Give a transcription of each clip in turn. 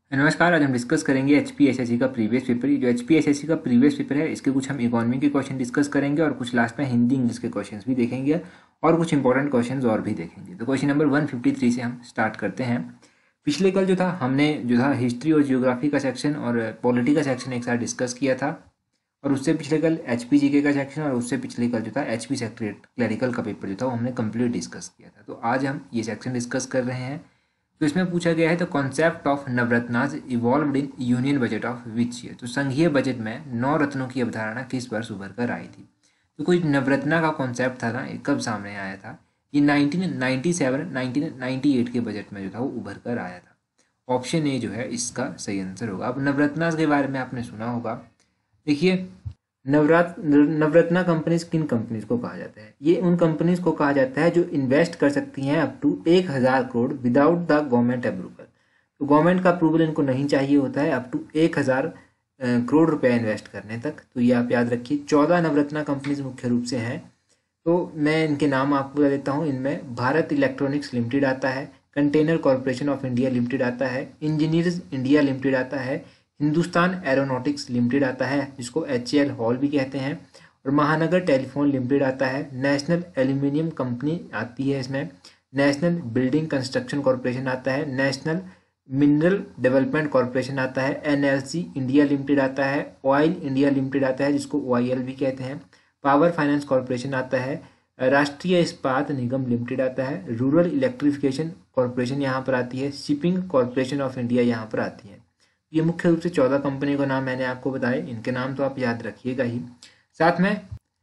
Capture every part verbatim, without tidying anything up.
नमस्कार। आज हम डिस्कस करेंगे H P S S C का प्रीवियस पेपर। जो H P S S C का प्रीवियस पेपर है इसके कुछ हम इकोनॉमी के क्वेश्चन डिस्कस करेंगे और कुछ लास्ट में हिंदी इंग्लिश के क्वेश्चंस भी देखेंगे और कुछ इंपॉर्टेंट क्वेश्चंस और भी देखेंगे। तो question number one fifty three से हम स्टार्ट करते हैं। पिछले कल जो था हमने जो था हिस्ट्री और जियोग्राफी का सेक्शन और पॉलिटी का सेक्शन एक साथ डिस्कस किया था, और उससे पिछले कल एच पी जी के का सेक्शन और उससे पिछले कल जो था एच पी सेक्रेट क्लरिकल का पेपर जो था वो हमने कंप्लीट डिस्कस किया था। तो आज हम ये सेक्शन डिस्कस कर रहे हैं। तो इसमें पूछा गया है the concept of Navratnas evolved in union budget of which year. तो संघीय बजट में नौ रत्नों की अवधारणा किस वर्ष उभर कर आई थी। तो कोई नवरत्ना का कॉन्सेप्ट था ना, ये कब सामने आया था? ये nineteen ninety seven nineteen ninety eight के बजट में जो था वो उभर कर आया था। ऑप्शन ए जो है इसका सही आंसर होगा। अब नवरत्नाज के बारे में आपने सुना होगा। देखिए, नवरात नवरत्ना कंपनीज किन कंपनीज को कहा जाता है? ये उन कंपनीज को कहा जाता है जो इन्वेस्ट कर सकती हैं अप टू एक हज़ार crore without the government approval. तो गवर्नमेंट का अप्रूवल इनको नहीं चाहिए होता है अप टू एक हज़ार करोड़ रुपए इन्वेस्ट करने तक। तो ये आप याद रखिए। चौदह नवरत्ना कंपनीज मुख्य रूप से हैं। तो मैं इनके नाम आपको बता देता हूँ। इनमें भारत इलेक्ट्रॉनिक्स लिमिटेड आता है, Container Corporation of India limited आता है, इंजीनियर्स इंडिया लिमिटेड आता है, हिंदुस्तान एरोनॉटिक्स लिमिटेड आता है जिसको एच ए एल हॉल भी कहते हैं, और महानगर टेलीफोन लिमिटेड आता है, नेशनल एल्यूमिनियम कंपनी आती है इसमें, नेशनल बिल्डिंग कंस्ट्रक्शन कॉरपोरेशन आता है, नेशनल मिनरल डेवलपमेंट कॉरपोरेशन आता है, N L C India limited आता है, ऑयल इंडिया लिमिटेड आता है जिसको ओ आई एल भी कहते हैं, पावर फाइनेंस कॉरपोरेशन आता है, राष्ट्रीय इस्पात निगम लिमिटेड आता है, रूरल इलेक्ट्रिफिकेशन कॉरपोरेशन यहाँ पर आती है, शिपिंग कॉरपोरेशन ऑफ इंडिया यहाँ पर आती है। ये मुख्य रूप से चौदह कंपनी का नाम मैंने आपको बताए। इनके नाम तो आप याद रखिएगा ही। साथ में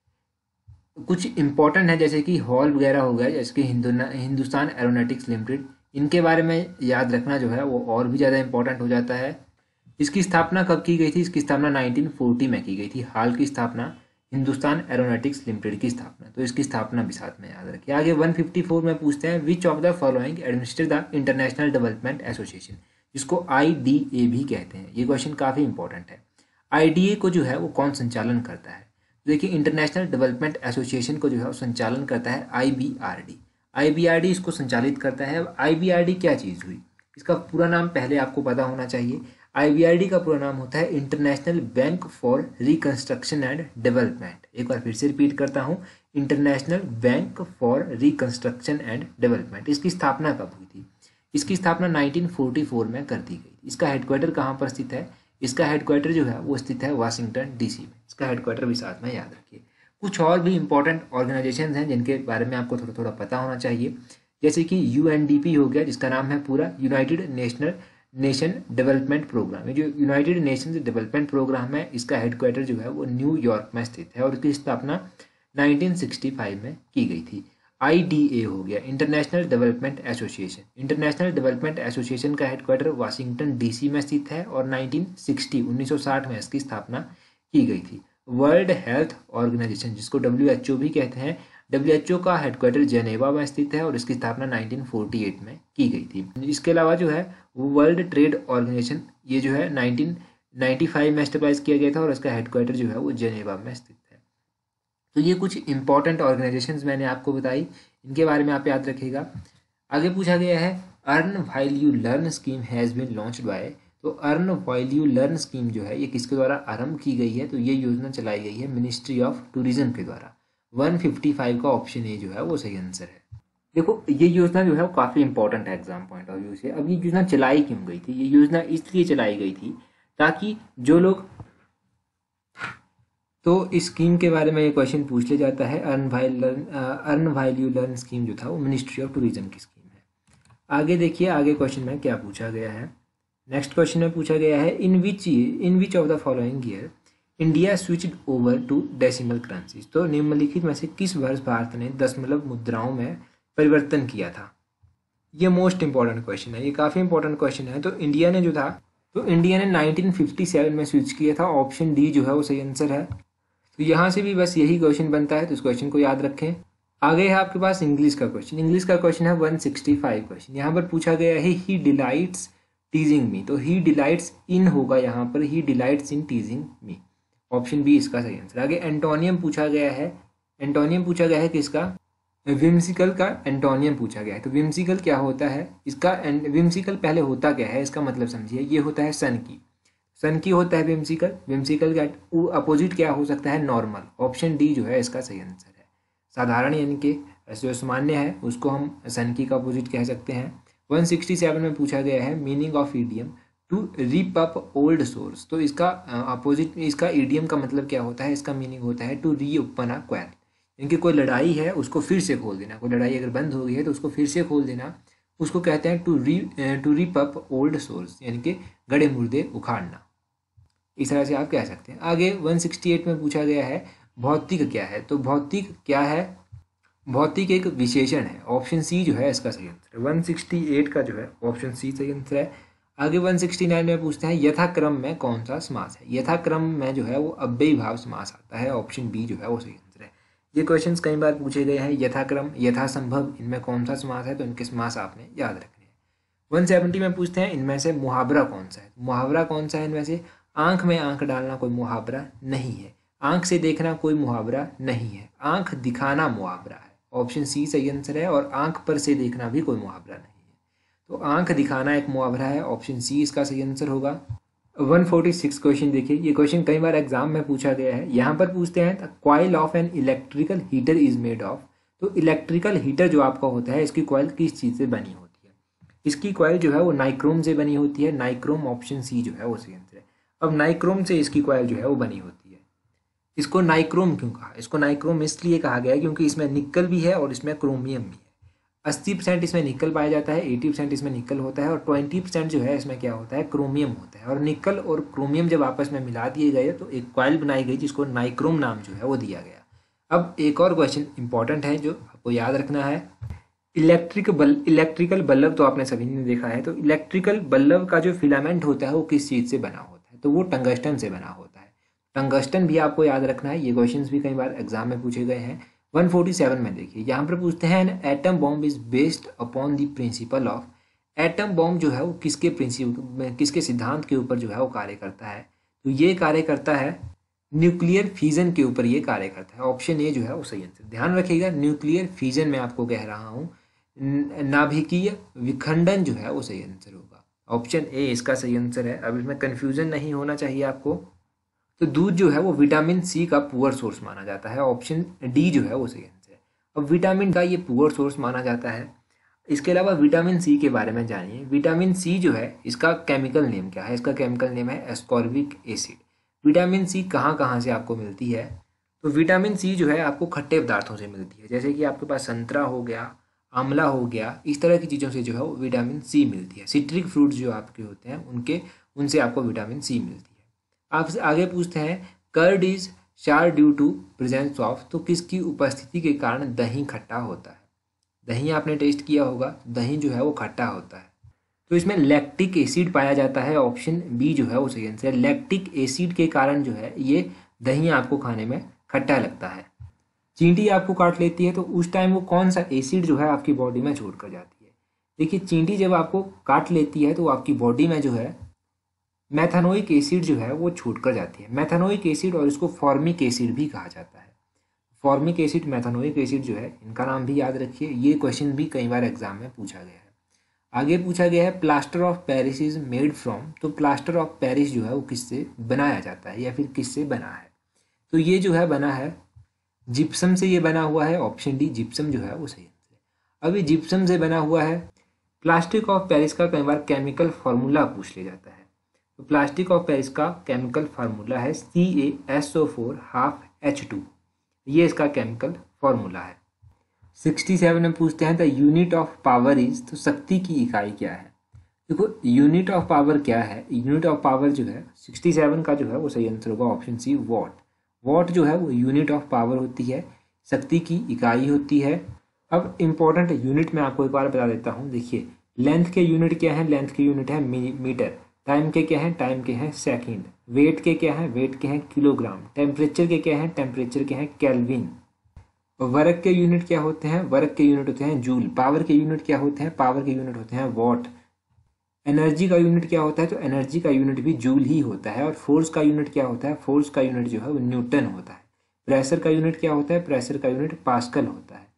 कुछ इंपॉर्टेंट है जैसे कि हॉल वगैरह हो गया, जैसे कि हिंदु हिंदुस्तान एरोनॉटिक्स लिमिटेड। इनके बारे में याद रखना जो है वो और भी ज़्यादा इंपॉर्टेंट हो जाता है। इसकी स्थापना कब की गई थी? इसकी स्थापना नाइनटीन फोर्टी में की गई थी। हाल की स्थापना हिंदुस्तान एरोनॉटिक्स लिमिटेड की स्थापना, तो इसकी स्थापना भी साथ में याद रखिए। आगे वन फिफ्टी फोर में पूछते हैं which of the following administer the International development Association, जिसको आई डी ए भी कहते हैं। ये क्वेश्चन काफ़ी इंपॉर्टेंट है। आई डी ए को जो है वो कौन संचालन करता है? देखिए, इंटरनेशनल डेवलपमेंट एसोसिएशन को जो है वो संचालन करता है I B R D. I B R D इसको संचालित करता है। आई बी आर डी क्या चीज़ हुई? इसका पूरा नाम पहले आपको पता होना चाहिए। आई बी आर डी का पूरा नाम होता है International Bank for Reconstruction and Development. एक बार फिर से रिपीट करता हूँ, International Bank for Reconstruction and Development. इसकी स्थापना कब हुई थी? इसकी स्थापना नाइनटीन फोर्टी फोर में कर दी गई। इसका हेडक्वार्टर कहाँ पर स्थित है? इसका हेडक्वार्टर जो है वो स्थित है वाशिंगटन डीसी में। इसका हेडक्वार्टर भी साथ में याद रखिए। कुछ और भी इंपॉर्टेंट ऑर्गेनाइजेशंस हैं जिनके बारे में आपको थोड़ा थोड़ा पता होना चाहिए, जैसे कि यू एन डी पी हो गया, जिसका नाम है पूरा united national nation development programme. ये जो यूनाइटेड नेशंस डेवलपमेंट प्रोग्राम है इसका हेडक्वार्टर जो है वो न्यूयॉर्क में स्थित है और इसकी स्थापना नाइनटीन सिक्सटी फाइव में की गई थी। आई डी ए हो गया, international development association. International development association का हेडक्वार्टर वाशिंगटन डीसी में स्थित है और नाइनटीन सिक्सटी उन्नीस सौ साठ में इसकी स्थापना की गई थी। वर्ल्ड हेल्थ ऑर्गेनाइजेशन, जिसको डब्ल्यू एच ओ भी कहते हैं, डब्ल्यू एच ओ का हेडक्वार्टर जेनेवा में स्थित है और इसकी स्थापना नाइनटीन फोर्टी एट में की गई थी। इसके अलावा जो है वो वर्ल्ड ट्रेड ऑर्गेनाइजेशन, ये जो है नाइनटीन नाइंटी फाइव में एस्टेब्लिश किया गया था और इसका हेडक्वार्टर जो है वो जेनेवा में स्थित है। तो ये कुछ इंपॉर्टेंट ऑर्गेनाइजेशंस मैंने आपको बताई, इनके बारे में आप याद रखिएगा। आगे पूछा गया है earn while you learn scheme has been launched by. तो earn while you learn scheme जो है ये किसके द्वारा आरंभ की गई है? तो ये योजना चलाई गई है मिनिस्ट्री ऑफ टूरिज्म के द्वारा। वन फिफ्टी फाइव का ऑप्शन ए जो है वो सही आंसर है। देखो, ये योजना जो है वो काफ़ी इंपॉर्टेंट है एग्जाम पॉइंट ऑफ व्यू से। अब ये योजना चलाई क्यों गई थी? ये योजना इसलिए चलाई गई थी ताकि जो लोग, तो इस स्कीम के बारे में ये क्वेश्चन पूछ लिया जाता है। Earn while learn earn while you learn scheme जो था वो मिनिस्ट्री ऑफ टूरिज्म की स्कीम है। आगे देखिए, आगे क्वेश्चन में क्या पूछा गया है। नेक्स्ट क्वेश्चन में पूछा गया है in which in which of the following year India switched over to decimal currencies. तो निम्नलिखित में से किस वर्ष भारत ने दशमलव मुद्राओं में परिवर्तन किया था? ये मोस्ट इंपॉर्टेंट क्वेश्चन है, ये काफ़ी इंपॉर्टेंट क्वेश्चन है। तो इंडिया ने जो था तो इंडिया ने नाइनटीन फिफ्टी सेवन में स्विच किया था। ऑप्शन डी जो है वो सही आंसर है। तो यहाँ से भी बस यही क्वेश्चन बनता है, तो इस क्वेश्चन को याद रखें। आगे है आपके पास इंग्लिश का क्वेश्चन। इंग्लिश का क्वेश्चन है वन सिक्सटी फाइव क्वेश्चन। यहाँ पर पूछा गया है ही डिलाइट्स टीजिंग मी। तो ही डिलाइट्स इन होगा यहाँ पर, he delights in teasing me. Option B इसका सही आंसर। आगे एंटोनियम पूछा गया है। एंटोनियम पूछा गया है किसका? विम्सिकल का एंटोनियम पूछा गया है। तो विम्सिकल क्या होता है, इसका विम्सिकल पहले होता क्या है, इसका मतलब समझिए। ये होता है सन की, सन की होता है विम्सिकल। विम्सिकल का अपोजिट क्या हो सकता है, नॉर्मल। ऑप्शन डी जो है इसका सही आंसर है। साधारण यानी कि जो सामान्य है उसको हम सन की का अपोजिट कह सकते हैं। वन सिक्सटी सेवन में पूछा गया है meaning of idiom to rip up old sores. तो इसका अपोजिट, इसका ईडियम का मतलब क्या होता है, इसका मीनिंग होता है टू री ओपन अ क्वेल। इनकी कोई लड़ाई है उसको फिर से खोल देना, कोई लड़ाई अगर बंद हो गई है तो उसको फिर से खोल देना, उसको कहते हैं to re to rip up old sores, यानी कि गड़े मुर्दे उखाड़ना। इस तरह से आप कह सकते हैं। आगे वन सिक्सटी एट में पूछा गया है भौतिक क्या है। तो भौतिक क्या है, भौतिक एक विशेषण है। ऑप्शन सी जो है इसका सही आंसर है। वन सिक्सटी एट का जो है ऑप्शन सी सही आंसर है। आगे वन सिक्सटी नाइन में पूछते हैं यथाक्रम में कौन सा समास है। यथाक्रम में जो है वो अव्ययी भाव समास आता है। ऑप्शन बी जो है वो सही आंसर है। ये क्वेश्चंस कई बार पूछे गए हैं। यथाक्रम, यथासंभव, इनमें कौन सा समास है, तो इनके समास आपने याद रखने हैं। वन सेवेंटी में पूछते हैं इनमें से मुहावरा कौन सा है। मुहावरा कौन सा है इनमें से, आंख में आंख डालना कोई मुहावरा नहीं है, आंख से देखना कोई मुहावरा नहीं है, आंख दिखाना मुहावरा है। ऑप्शन सी सही आंसर है। और आंख पर से देखना भी कोई मुहावरा नहीं है, तो आंख दिखाना एक मुहावरा है। ऑप्शन सी इसका सही आंसर होगा। वन फोर्टी सिक्स क्वेश्चन देखिए, ये क्वेश्चन कई बार एग्जाम में पूछा गया है। यहाँ पर पूछते हैं coil of an electrical heater is made of. तो इलेक्ट्रिकल हीटर जो आपका होता है इसकी कॉइल किस चीज़ से बनी होती है, इसकी कॉइल जो है वो नाइक्रोम से बनी होती है। नाइक्रोम, ऑप्शन सी जो है वो सही आंसर है। अब नाइक्रोम से इसकी कॉइल जो है वो बनी होती है। इसको नाइक्रोम क्यों कहा, इसको नाइक्रोम इसलिए कहा गया है क्योंकि इसमें निकल भी है और इसमें क्रोमियम भी है। अस्सी परसेंट इसमें निकल पाया जाता है, अस्सी परसेंट इसमें निकल होता है, और बीस परसेंट जो है इसमें क्या होता है, क्रोमियम होता है। और निकल और क्रोमियम जब आपस में मिला दिए गए तो एक कॉइल बनाई गई जिसको नाइक्रोम नाम जो है वो दिया गया। अब एक और क्वेश्चन इंपॉर्टेंट है जो आपको याद रखना है। इलेक्ट्रिक बल्ब, इलेक्ट्रिकल बल्ब तो आपने सभी ने देखा है। तो इलेक्ट्रिकल बल्ब का जो फिलामेंट होता है वो किस चीज़ से बना होता है, तो वो टंगस्टन से बना होता है। टंगस्टन भी आपको याद रखना है। ये क्वेश्चंस भी कई बार एग्जाम में पूछे गए हैं। वन फोर्टी सेवन में देखिए, यहाँ पर पूछते हैं an atom bomb is based upon the principle of. Atom bomb जो है वो किसके प्रिंसिपल, किसके सिद्धांत के ऊपर जो है वो कार्य करता है, तो ये कार्य करता है न्यूक्लियर फ्यूजन के ऊपर ये कार्य करता है। ऑप्शन ए जो है वो सही आंसर। ध्यान रखिएगा, न्यूक्लियर फ्यूजन में आपको कह रहा हूँ, नाभिकीय विखंडन जो है वो सही आंसर होगा। ऑप्शन ए इसका सही आंसर है। अब इसमें कन्फ्यूजन नहीं होना चाहिए आपको। तो दूध जो है वो विटामिन सी का पुअर सोर्स माना जाता है। ऑप्शन डी जो है वो सही आंसर है। अब विटामिन का ये पुअर सोर्स माना जाता है। इसके अलावा विटामिन सी के बारे में जानिए। विटामिन सी जो है इसका केमिकल नेम क्या है, इसका केमिकल नेम है एस्कॉर्बिक एसिड। विटामिन सी कहाँ कहाँ से आपको मिलती है, तो विटामिन सी जो है आपको खट्टे पदार्थों से मिलती है, जैसे कि आपके पास संतरा हो गया, आंवला हो गया, इस तरह की चीज़ों से जो है वो विटामिन सी मिलती है। सिट्रिक फ्रूट्स जो आपके होते हैं उनके उनसे आपको विटामिन सी मिलती है। आपसे आगे पूछते हैं curd is char due to presence of. तो किसकी उपस्थिति के कारण दही खट्टा होता है। दही आपने टेस्ट किया होगा, दही जो है वो खट्टा होता है, तो इसमें लैक्टिक एसिड पाया जाता है। ऑप्शन बी जो है वो सही आंसर है। लैक्टिक एसिड के कारण जो है ये दही आपको खाने में खट्टा लगता है। चींटी आपको काट लेती है तो उस टाइम वो कौन सा एसिड जो है आपकी बॉडी में छोड़ कर जाती है। देखिए, चींटी जब आपको काट लेती है तो आपकी बॉडी में जो है मैथानोइक एसिड जो है वो छूट कर जाती है। मैथानोइक एसिड, और इसको फॉर्मिक एसिड भी कहा जाता है। फॉर्मिक एसिड, मैथानोइक एसिड जो है, इनका नाम भी याद रखिए। ये क्वेश्चन भी कई बार एग्जाम में पूछा गया है। आगे पूछा गया है plaster of Paris is made from. तो प्लास्टर ऑफ पेरिस जो है वो किससे बनाया जाता है या फिर किससे बना है, तो ये जो है बना है जिप्सम से ये बना हुआ है। ऑप्शन डी जिप्सम जो है वो सही आंसर है। अब ये जिप्सम से बना हुआ है। प्लास्टिक ऑफ पेरिस का कई बार केमिकल फार्मूला पूछ लिया जाता है। तो प्लास्टिक ऑफ पेरिस का केमिकल फार्मूला है C A S O four half H two. ये इसका केमिकल फार्मूला है। सिक्सटी सेवन में पूछते हैं the unit of power is. तो शक्ति की इकाई क्या है। देखो, यूनिट ऑफ पावर क्या है, यूनिट ऑफ पावर जो है सिक्सटी सेवन का जो है वो सही आंसर होगा। Option see what. वॉट जो है वो यूनिट ऑफ पावर होती है, शक्ति की इकाई होती है। अब इम्पोर्टेंट यूनिट मैं आपको एक बार बता देता हूँ। देखिए, लेंथ के यूनिट क्या है, लेंथ के यूनिट है मीटर। टाइम के क्या है, टाइम के हैं सेकंड। वेट के क्या है, वेट के हैं किलोग्राम। टेम्परेचर के क्या है, टेम्परेचर के हैं केल्विन। वर्क के यूनिट क्या होते हैं, वर्क के यूनिट होते हैं जूल। पावर के यूनिट क्या होते हैं, पावर के यूनिट होते हैं वॉट। एनर्जी का यूनिट क्या होता है, तो एनर्जी का यूनिट भी जूल ही होता है। और फोर्स का यूनिट क्या होता है, फोर्स का यूनिट जो है वो न्यूटन होता है। प्रेशर का यूनिट क्या होता है, प्रेशर का यूनिट पास्कल होता है।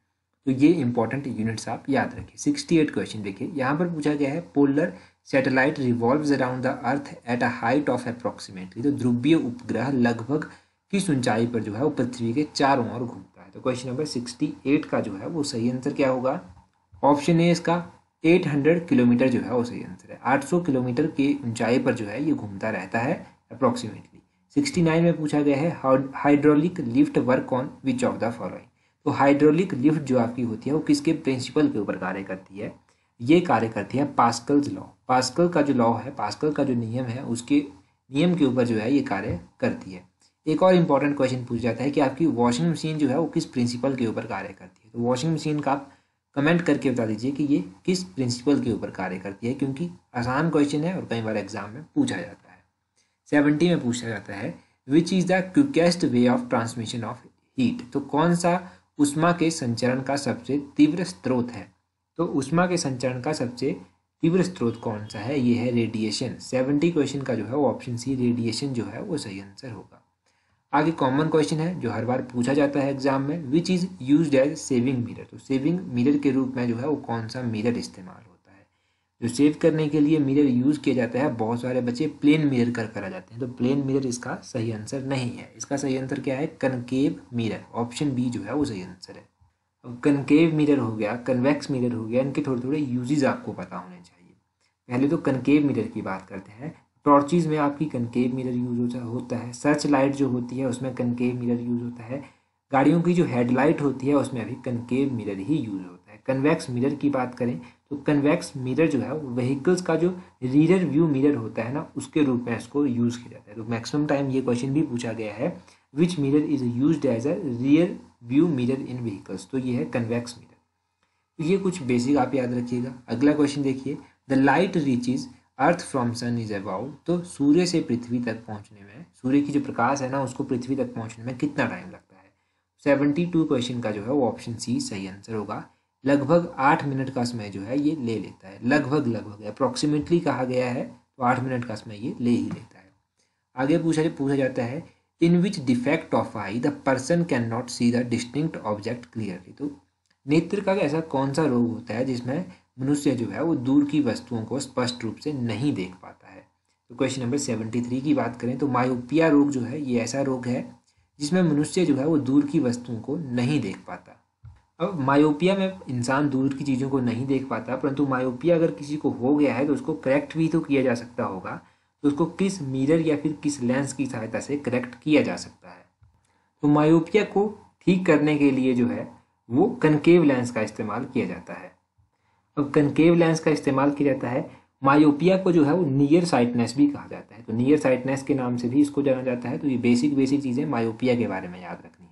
तो ये इंपॉर्टेंट यूनिट्स आप याद रखिए। सिक्सटी एट क्वेश्चन देखिए, यहाँ पर पूछा गया है polar satellite revolves around the earth at a height of approximately, तो ध्रुवीय उपग्रह लगभग किस ऊंचाई पर जो है वो पृथ्वी के चारों ओर घूमता है। तो क्वेश्चन नंबर सिक्सटी एट का जो है वो सही आंसर क्या होगा, ऑप्शन ए इसका आठ सौ किलोमीटर जो है वो सही आंसर है। आठ सौ किलोमीटर की ऊंचाई पर जो है ये घूमता रहता है अप्रॉक्सीमेटली। सिक्सटी नाइन में पूछा गया है hydraulic lift work on which of the following, तो हाइड्रोलिक लिफ्ट जो आपकी होती है वो किसके प्रिंसिपल के ऊपर कार्य करती है, ये कार्य करती है पास्कल्स लॉ। पास्कल का जो लॉ है, पास्कल का जो नियम है, उसके नियम के ऊपर जो है ये कार्य करती है। एक और इंपॉर्टेंट क्वेश्चन पूछ जाता है कि आपकी वॉशिंग मशीन जो है वो किस प्रिंसिपल के ऊपर कार्य करती है। तो वॉशिंग मशीन का आप कमेंट करके बता दीजिए कि ये किस प्रिंसिपल के ऊपर कार्य करती है, क्योंकि आसान क्वेश्चन है और कई बार एग्जाम में पूछा जाता है। सेवेंटी में पूछा जाता है which is the quickest way of transmission of heat, तो कौन सा उष्मा के संचरण का सबसे तीव्र स्रोत है। तो उष्मा के संचरण का सबसे तीव्र स्रोत कौन सा है, ये है रेडिएशन। सेवेंटी क्वेश्चन का जो है वो ऑप्शन सी रेडिएशन जो है वो सही आंसर होगा। आगे कॉमन क्वेश्चन है जो हर बार पूछा जाता है एग्जाम में, which is used as shaving mirror, तो सेविंग मिरर के रूप में जो है वो कौन सा मिरर इस्तेमाल होता है। जो सेव करने के लिए मिरर यूज किया जाता है, बहुत सारे बच्चे प्लेन मिरर कर कर आ जाते हैं, तो प्लेन मिरर इसका सही आंसर नहीं है। इसका सही आंसर क्या है, कनकेव मिरर, ऑप्शन बी जो है वो सही आंसर है। अब कनकेव मिरर हो गया, कन्वेक्स मिरर हो गया, इनके थोड़े थोड़े यूजेज आपको पता होने चाहिए। पहले तो कनकेव मिरर की बात करते हैं। टॉर्चेज में आपकी कनकेव मिरर यूज होता है। सर्च लाइट जो होती है उसमें कनकेव मिरर यूज होता है। गाड़ियों की जो हेडलाइट होती है उसमें अभी कनकेव मिरर ही यूज होता है। कन्वेक्स मिरर की बात करें तो कन्वेक्स मिरर जो है व्हीकल्स का जो रियर व्यू मिरर होता है ना, उसके रूप में इसको यूज़ किया जाता है। तो मैक्सिमम टाइम ये क्वेश्चन भी पूछा गया है, which mirror is used as a rear view mirror in vehicles, तो ये है कन्वेक्स मिरर। तो ये कुछ बेसिक आप याद रखिएगा। अगला क्वेश्चन देखिए, the light reaches earth from sun is about, तो सूर्य से पृथ्वी तक पहुंचने में, सूर्य की जो प्रकाश है ना उसको पृथ्वी तक पहुंचने में कितना टाइम लगता है। सेवेंटी टू क्वेश्चन का जो है वो ऑप्शन सी सही आंसर होगा। लगभग आठ मिनट का समय जो है ये ले लेता है। लगभग लगभग अप्रॉक्सीमेटली कहा गया है तो आठ मिनट का समय ये ले ही लेता है। आगे पूछा पूछा जाता है in which defect of eye the person can not see the distinct object clearly, तो नेत्र का ऐसा कौन सा रोग होता है जिसमें मनुष्य जो है वो दूर की वस्तुओं को स्पष्ट रूप से नहीं देख पाता है। तो क्वेश्चन नंबर सेवेंटी थ्री की बात करें तो मायोपिया रोग जो है ये ऐसा रोग है जिसमें मनुष्य जो है वो दूर की वस्तुओं को नहीं देख पाता। अब मायोपिया में इंसान दूर की चीज़ों को नहीं देख पाता, परंतु मायोपिया अगर किसी को हो गया है तो उसको करेक्ट भी तो किया जा सकता होगा। तो उसको किस मिरर या फिर किस लेंस की सहायता से करेक्ट किया जा सकता है। तो मायोपिया को ठीक करने के लिए जो है वो कनकेव लेंस का इस्तेमाल किया जाता है। अब कनकेव लेंस का इस्तेमाल किया जाता है। मायोपिया को जो है वो नियर साइटनेस भी कहा जाता है, तो नियर साइटनेस के नाम से भी इसको जाना जाता है। तो ये बेसिक बेसिक चीज़ें मायोपिया के बारे में याद रखनी है।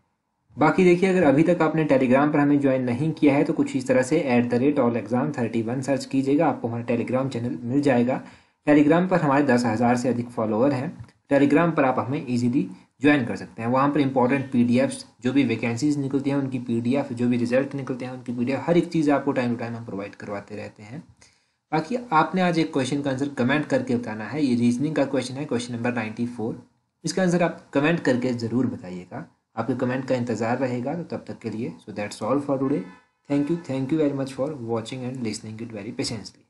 बाकी देखिए, अगर अभी तक आपने टेलीग्राम पर हमें ज्वाइन नहीं किया है तो कुछ इस तरह से at the rate all exam thirty one search कीजिएगा, आपको हमारा टेलीग्राम चैनल मिल जाएगा। टेलीग्राम पर हमारे दस हज़ार से अधिक फॉलोअर हैं। टेलीग्राम पर आप हमें ईजिली ज्वाइन कर सकते हैं। वहाँ पर इंपॉर्टेंट पीडीएफ्स, जो भी वैकेंसीज निकलती हैं उनकी पीडीएफ, जो भी रिजल्ट निकलते हैं उनकी पीडीएफ, हर एक चीज़ आपको टाइम टू टाइम हम प्रोवाइड करवाते रहते हैं। बाकी आपने आज एक क्वेश्चन का आंसर कमेंट करके बताना है। ये रीजनिंग का क्वेश्चन है, क्वेश्चन नंबर नाइन्टी फोर। इसका आंसर आप कमेंट करके ज़रूर बताइएगा। आपके कमेंट का इंतज़ार रहेगा। तो तब तक के लिए so that's all for today. Thank you thank you very much for watching and listening it very patiently.